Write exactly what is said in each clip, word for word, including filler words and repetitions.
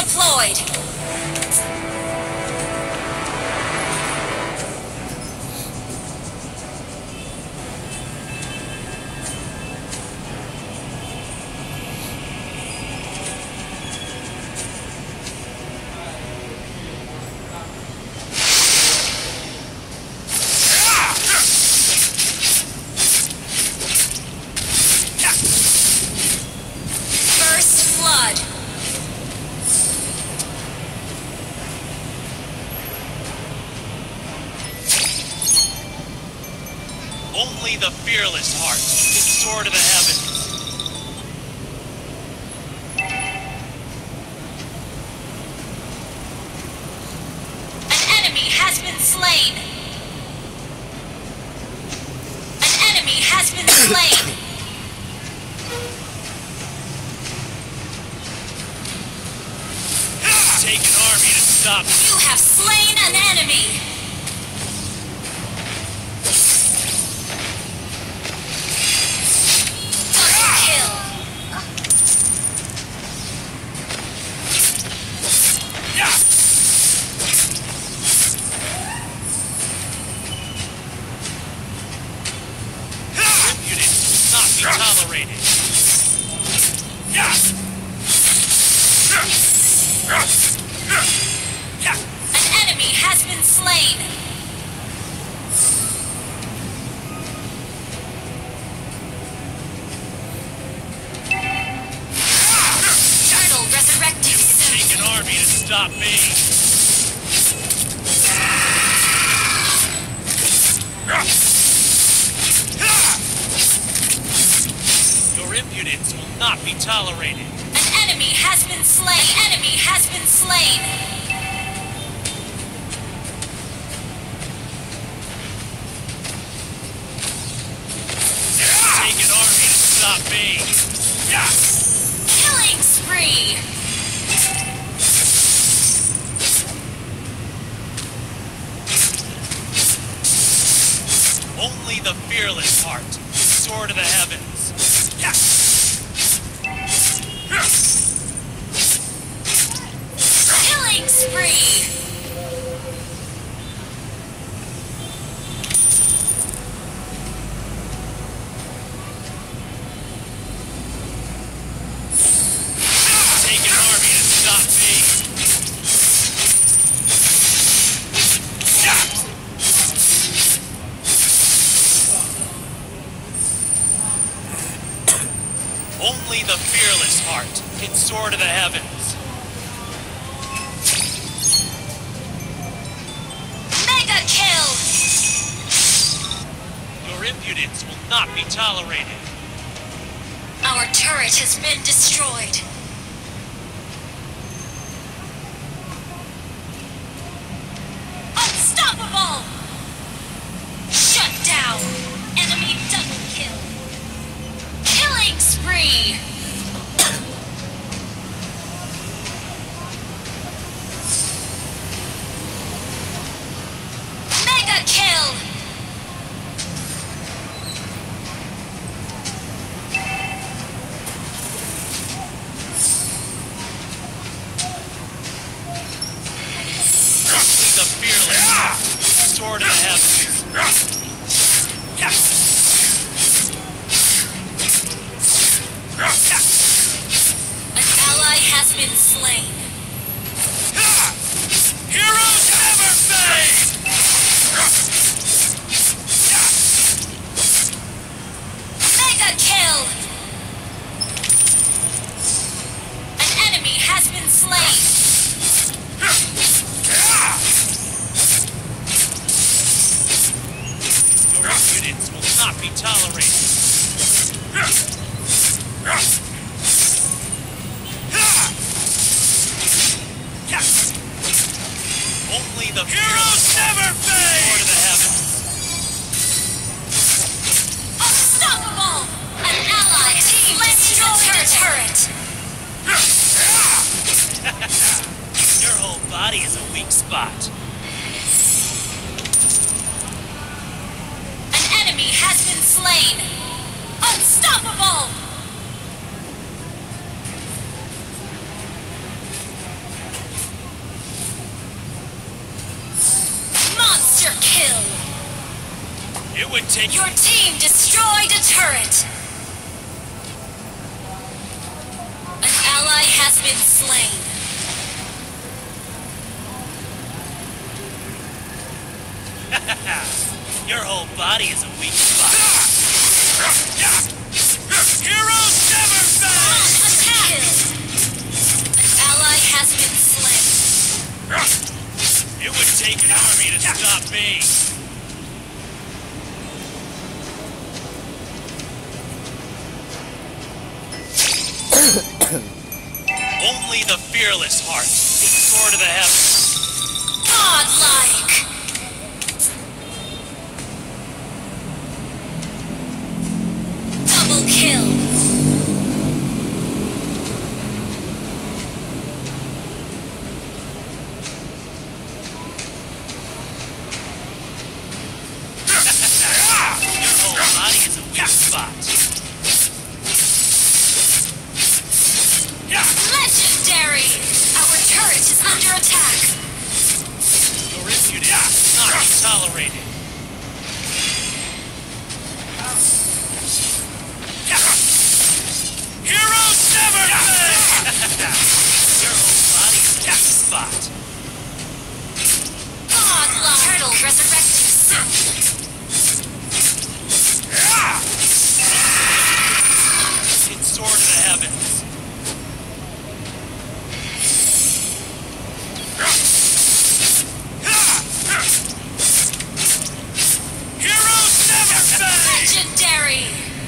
deployed. Only the fearless heart can soar to the heavens. An enemy has been slain. An enemy has been slain. Take an army to stop me. You have slain an enemy. Tolerated. An enemy has been slain. Turtle resurrecting soon. Take an army to stop me. Your impudence will not be tolerated. An enemy has been slain. An enemy has been slain. Take an army to stop me. Killing spree. Only the fearless heart can soar to the heavens. Killing spree. Take an army to stop me. Only the fearless heart can soar to the heavens. Mega kill. Your impudence will not be tolerated. Our turret has been destroyed. Unstoppable. Shut down. Enemy double kill. Killing spree! Mega kill! Only the fearless soar to the heavens. An ally has been slain. Heroes never fade! Mega kill! An enemy has been slain. Your impudence will not be tolerated. Only the heroes never fade! Soar to the heavens. Unstoppable! An ally has destroyed the turret. Your whole body is a weak spot. An enemy has been slain. Unstoppable! It would take... Your team destroyed a turret. An ally has been slain. Your whole body is a weak spot. Heroes never fail! Attack! An ally has been slain. It would take an army to stop me. Only the fearless heart can soar to the heavens. Godlike! Double kill! Your whole body is a weak spot. Legendary! Our turret is under attack. Your impudence will not be tolerated. Heroes never fail! Your whole body is a weak spot. Godlike! Turtle resurrected soon. It soared to the heavens. Heroes never fail! Legendary!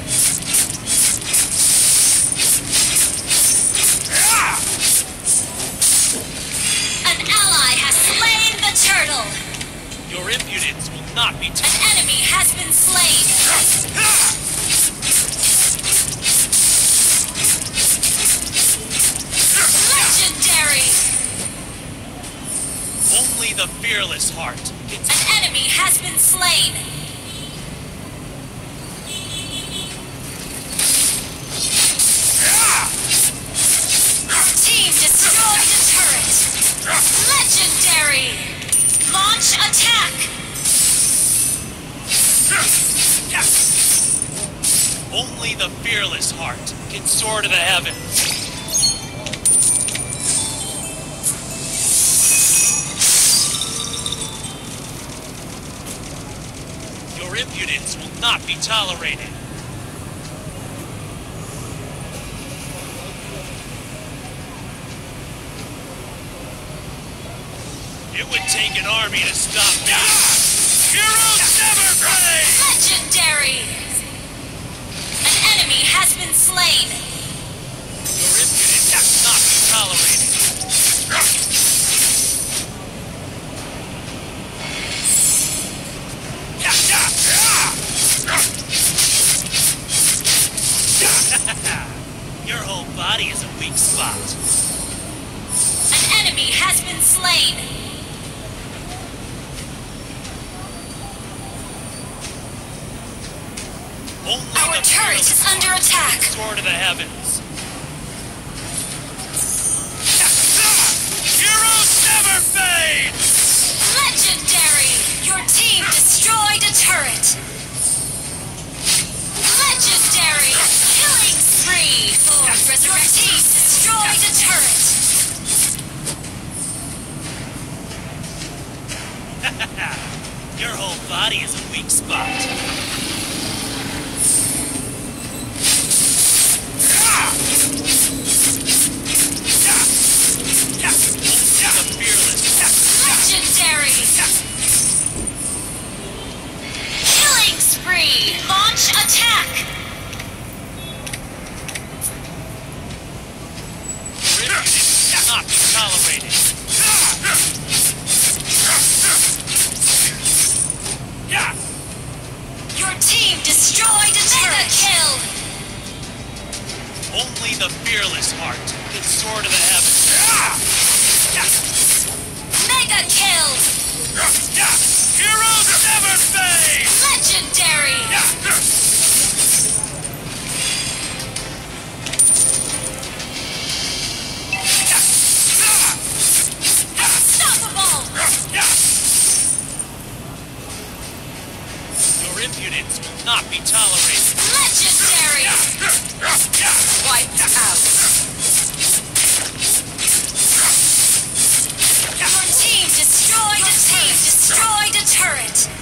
An ally has slain the turtle. Your impudence will not be An tolerated. enemy has been slain. Legendary! Only the fearless heart can... An enemy has been slain. Your team destroyed a turret. Legendary! Launch attack! Only the fearless heart can soar to the heavens. Your impudence will not be tolerated. It would take an army to stop me. Heroes never fail! Legendary! An enemy has been slain. Your impudence will not be tolerated. Your whole body is a weak spot. An enemy has been slain. Only Our the turret fearless is under heart attack. can soar to the heavens. Heroes never fade! Legendary! Your team destroyed a turret. Legendary! Killing spree! Your team destroyed a turret. Your whole body is a weak spot. The fearless. Legendary! Killing spree! Launch attack! Your impudence will not be tolerated. Your team destroyed a turret. Kill! Only the fearless heart can soar to the heavens. Mega kill! Heroes never fade! Legendary! Unstoppable! Your impudence sins will not be tolerated. Legendary! Wiped out. Your team destroyed a team destroyed a turret.